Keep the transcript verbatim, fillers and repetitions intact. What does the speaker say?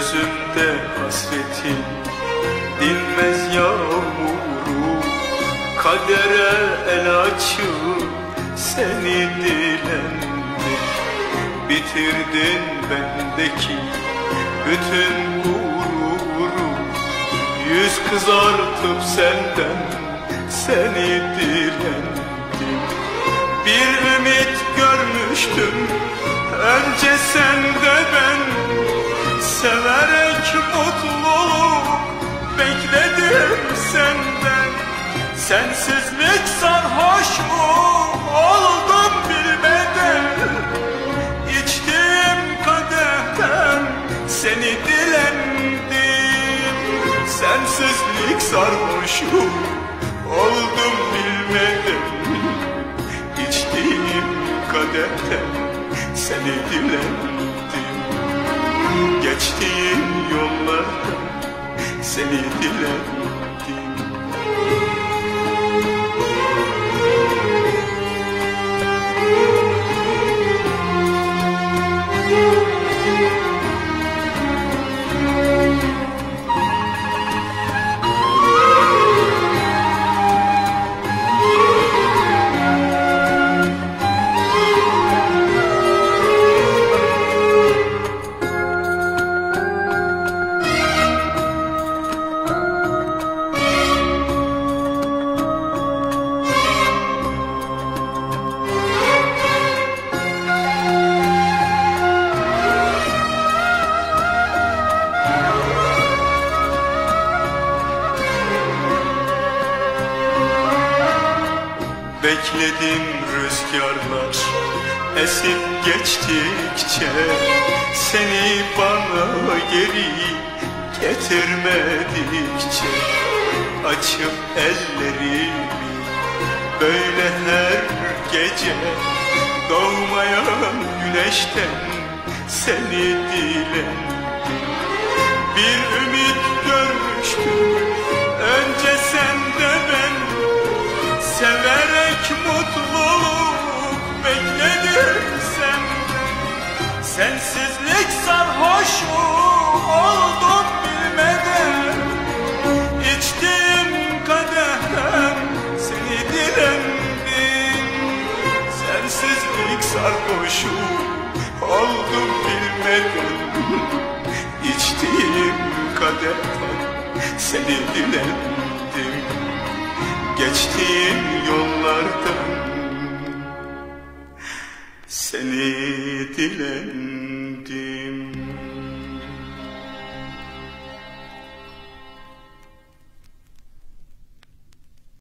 Gözümde hasretin dinmez yağmuru, kadere el açıp seni dilendim. Bitirdin bendeki bütün gururu, yüz kızartıp senden seni dilendim. Bir ümit görmüştüm önce sende ben, severek mutluluk bekledim senden. Sensizlik sarhoşu oldum bilmeden, içtiğim kadehten seni dilendim. Sensizlik sarhoşu oldum bilmeden, içtiğim kadehten seni dilendim. Geçtiğim yollarda seni dilendim. Bekledim rüzgarlar esip geçtikçe, seni bana geri getirmedikçe. Açıp ellerimi böyle her gece, doğmayan güneşten seni dilendim. Bir ümit görmüştüm önce sende ben, severek mutluluk bekledim senden. Sensizlik sarhoşu oldum bilmeden, içtiğim kadehten seni dilendim. Sensizlik sarhoşu oldum bilmeden, içtiğim kadehten seni dilendim. Geçtiğim yollardan seni dilendim.